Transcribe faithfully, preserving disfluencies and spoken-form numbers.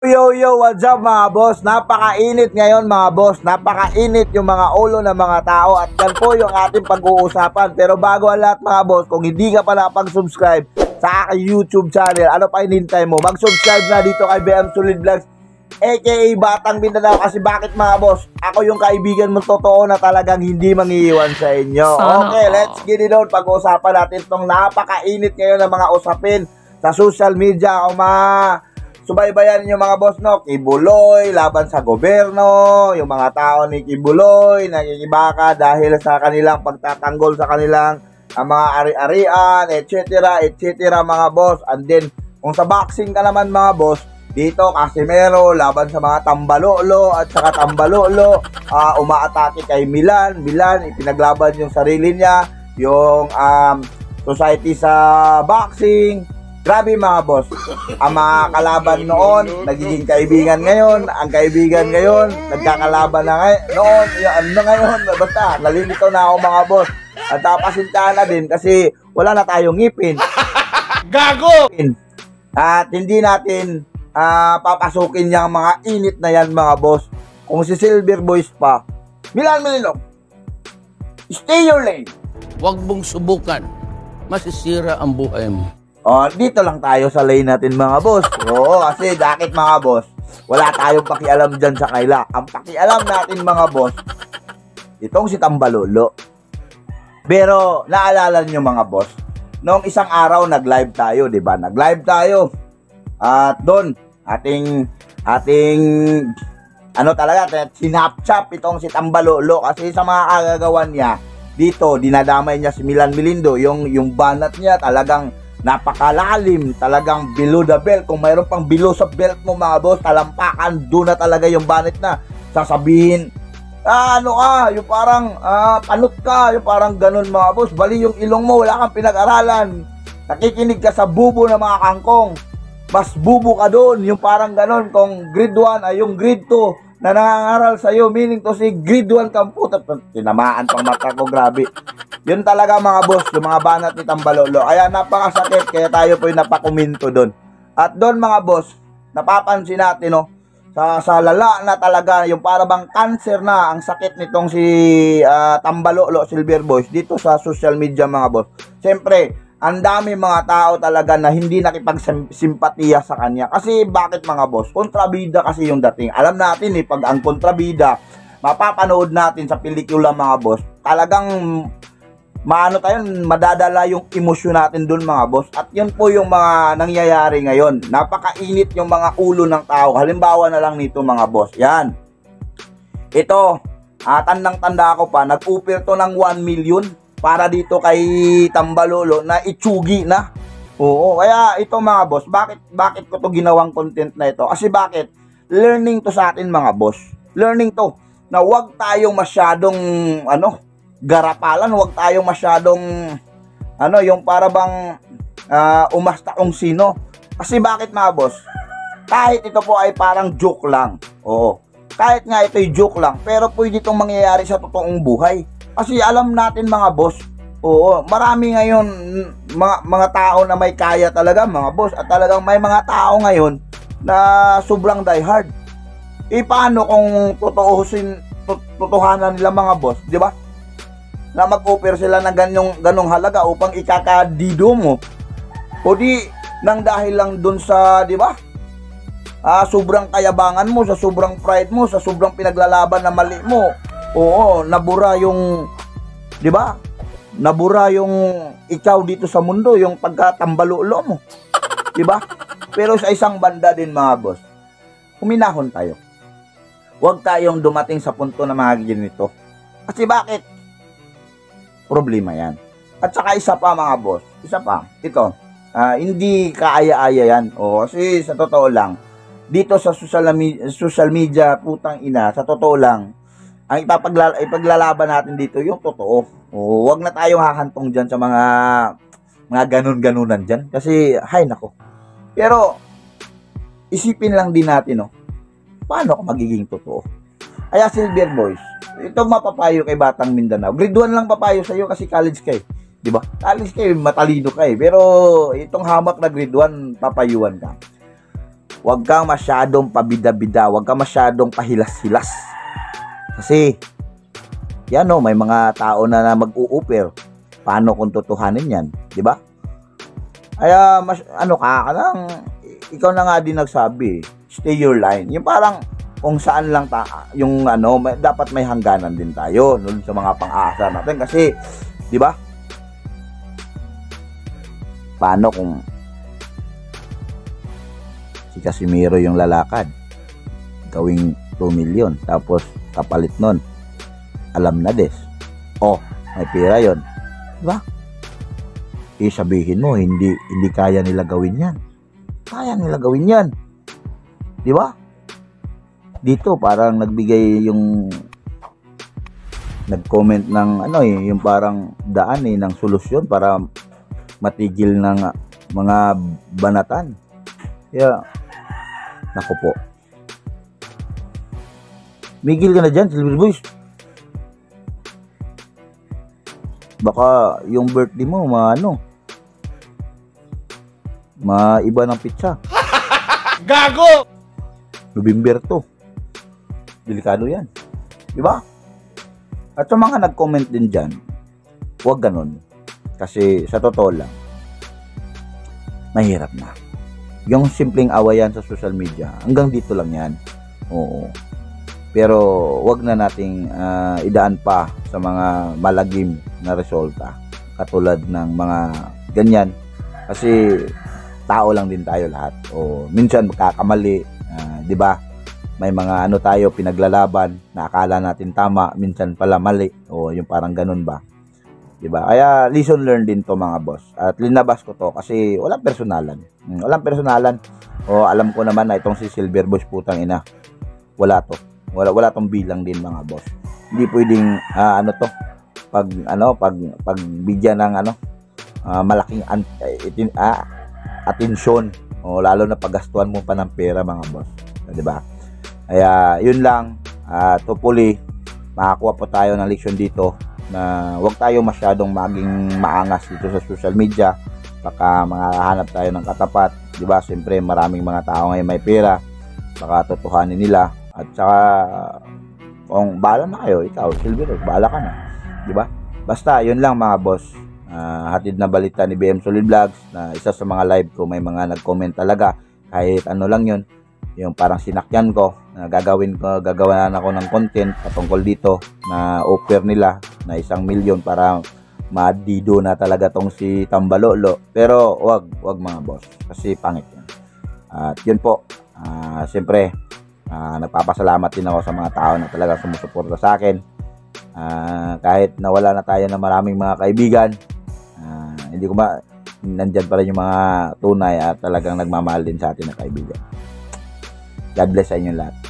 Yo yo, what's up mga boss? Napakainit ngayon mga boss. Napakainit yung mga ulo ng mga tao at yan po yung ating pag-uusapan. Pero bago ang lahat mga boss, kung hindi ka pa nakapag-subscribe sa aking YouTube channel, ano pa hinintay mo? Mag-subscribe na dito kay B M Solid Vlogs aka Batang Mindanao. Kasi bakit mga boss? Ako yung kaibigan mo totoo na talagang hindi mangiiwan sa inyo. Okay, let's get it on. Pag-uusapan natin itong napakainit ngayon ng mga usapin sa social media. Kung mga subaybayan yung mga boss, no? Kibuloy, laban sa gobyerno, yung mga tao ni Kibuloy, nakikibaka dahil sa kanilang pagtatanggol sa kanilang ang mga ari-arian, et cetera, et cetera mga boss. And then, kung sa boxing ka naman mga boss, dito Casimero, laban sa mga tambalolo at saka tambalolo, uh, umaatake kay Milan. Milan, ipinaglaban yung sarili niya, yung um, society sa boxing. Grabe mga boss, ang mga kalaban noon, nagiging kaibigan ngayon, ang kaibigan ngayon, nagkakalaban na ngay noon, yung ano na ngayon, basta, nalilito na ako mga boss. At napasintahan na din kasi wala na tayong ngipin. Gago! At hindi natin uh, papasukin yung mga init na yan mga boss. Kung si Silver Boys pa, Milan Mililog, stay your lane. Huwag mong subukan, masisira ang buhay mo. Oh, dito lang tayo sa lane natin mga boss. Oo, kasi bakit mga boss? Wala tayong pakialam dyan sa kaila. Ang pakialam natin mga boss, itong si Tambalolo. Pero naalala nyo mga boss, noong isang araw nag-live tayo, di ba? Nag-live tayo. At doon, ating ating ano talaga, sinapchap itong si Tambalolo kasi sa mga kagagawan niya. Dito, dinadamay niya si Milan Milindo. Yung yung banat niya talagang napakalalim, talagang below the belt. Kung mayroon pang below sa belt mo mga boss, talampakan, doon na talaga yung banit na sasabihin, ah, ano ka, yung parang ah, panot ka, yung parang ganun mga boss, bali yung ilong mo, wala kang pinag-aralan, nakikinig ka sa bubo ng mga kangkong, mas bubo ka doon, yung parang ganun, kung grade one ay yung grade two na nangangaral sa'yo, meaning to si grade one kang puta, tinamaan pang mata ko, grabe. Yun talaga mga boss, yung mga banat ni Tambalolo. Kaya napakasakit, kaya tayo po yung napakuminto doon. At doon mga boss, napapansin natin, no, sa, sa lala na talaga, yung parabang cancer na ang sakit nitong si uh, Tambalolo, Silver Boys, dito sa social media mga boss. Siyempre, ang dami mga tao talaga na hindi nakipagsimpatiya sa kanya. Kasi bakit mga boss? Kontrabida kasi yung dating. Alam natin eh, pag ang kontrabida, mapapanood natin sa pelikula mga boss, talagang maano tayo, madadala yung emosyon natin dun mga boss. At yun po yung mga nangyayari ngayon. Napakainit yung mga ulo ng tao. Halimbawa na lang nito mga boss. Yan. Ito, ah, tandang-tanda ako pa, nag-offer to ng one million para dito kay Tambalolo na itsugi na. Oo, kaya ito mga boss, bakit bakit ko to ginawang content na ito? Kasi bakit? Learning to sa atin mga boss. Learning to na wag tayong masyadong ano, garapalan, wag tayong masyadong ano, yung para bang uh, umasta kung sino. Kasi bakit mga boss? Kahit ito po ay parang joke lang. Oo. Kahit nga ito'y joke lang, pero pwede itong mangyayari sa totoong buhay. Kasi alam natin mga boss, oo, marami ngayon mga, mga tao na may kaya talaga mga boss, at talagang may mga tao ngayon na sobrang diehard. E paano kung totoosin, totohanan nila mga boss, di ba? Na mag-offer sila ng ganyong, ganong halaga upang ikakadido mo. O di, nang dahil lang dun sa, di ba? Ah, sobrang kayabangan mo, sa sobrang pride mo, sa sobrang pinaglalaban na mali mo. Oo, nabura yung, di ba? Nabura yung ikaw dito sa mundo, yung pagkatambalulo mo. Di ba? Pero sa isang banda din mga boss, huminahon tayo. Huwag tayong dumating sa punto na mga ganito. Kasi bakit? Problema yan. At saka isa pa mga boss, isa pa, ito, uh, hindi kaaya-aya yan. O, kasi sa totoo lang, dito sa social, social media, putang ina, sa totoo lang, ang ipapagla ipaglalaban natin dito yung totoo. O, wag na tayong hahantong dyan sa mga mga ganun-ganunan dyan. Kasi, hay nako. Pero, isipin lang din natin, no, paano ka magiging totoo? Kaya Silver Boys, itong mapapayo kay Batang Mindanao. Grade one lang papayo sa'yo kasi college ka eh. Diba? College ka eh, matalino ka eh. Pero, itong hamak na grade one, papayuan ka. Huwag kang masyadong pabida-bida, huwag kang masyadong pahilas-hilas. Kasi, yan o, may mga tao na, na mag-uuper. Paano kung tutuhanin yan? Diba? Kaya, mas, ano ka, kanang, ikaw na nga din nagsabi, stay your line. Yung parang, kung saan lang ta, yung ano, may, dapat may hangganan din tayo nun sa mga pang-aasar natin. Kasi, di ba? Paano kung si Casimiro yung lalakad, gawing two million, tapos kapalit nun, alam na des. Oh, may pera yon, di ba? Eh, sabihin mo, hindi, hindi kaya nila gawin yan. Kaya nila gawin yan. Di ba? Dito, parang nagbigay yung nag-comment ng ano eh, yung parang daan eh, ng solusyon para matigil ng mga banatan. Kaya, naku po. Migil ka na dyan, Silver Boys. Baka yung birthday mo, maano, maiba ng pizza. Gago! November to. Delikado yan. Diba? At sa mga nag-comment din dyan, huwag ganun. Kasi sa totoo lang, mahirap na. Yung simpleng awayan sa social media, hanggang dito lang yan. Oo. Pero wag na nating uh, idaan pa sa mga malagim na resulta. Katulad ng mga ganyan. Kasi tao lang din tayo lahat. O minsan magkakamali, uh, 'di ba? May mga ano tayo pinaglalaban na akala natin tama, minsan pala mali. O yung parang ganun ba? 'Di ba? Kaya lesson learned din to mga boss. At linabas ko to kasi walang personalan. Hmm, walang personalan. O alam ko naman na itong si Silver Boys putang ina. Wala to. Wala wala tong bilang din mga boss. Hindi pwedeng uh, ano to pag ano pag pagbigyan ng ano uh, malaking an, itin, uh, atensyon o lalo na paggastuhan mo pa ng pera mga boss. 'Di ba? Kaya yun lang, uh, hopefully makakuha po tayo ng leksyon dito na huwag tayo masyadong maging maangas dito sa social media. Baka makahanap tayo ng katapat, 'di ba? Siyempre maraming mga tao ngayon may pera, baka totohanin nila. At saka kung bahala na kayo, ikaw Silver, bahala ka na, 'di ba? Basta yun lang mga boss. Uh, hatid na balita ni B M Solid Vlogs na isa sa mga live ko may mga nag-comment talaga kahit ano lang yun, yung parang sinakyan ko na gagawin ko, gagawa na ako ng content patungkol dito na offer nila na isang milyon para madido na talaga tong si Tambalolo. Pero wag, wag mga boss kasi pangit yan. At yun po, uh, siyempre Uh, nagpapasalamat din ako sa mga tao na talaga sumusuporta sa akin. Uh, kahit nawala na tayo ng maraming mga kaibigan, uh, hindi ko ba nandyan pa rin yung mga tunay at talagang nagmamahal din sa atin na kaibigan. God bless sa inyo lahat.